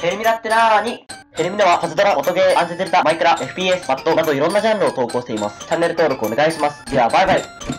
ヘルミナってなーに？ヘルミナはパズドラ、音ゲー、アンゼゼルタ、マイクラ、FPS、バットなどいろんなジャンルを投稿しています。チャンネル登録お願いします。では、バイバイ。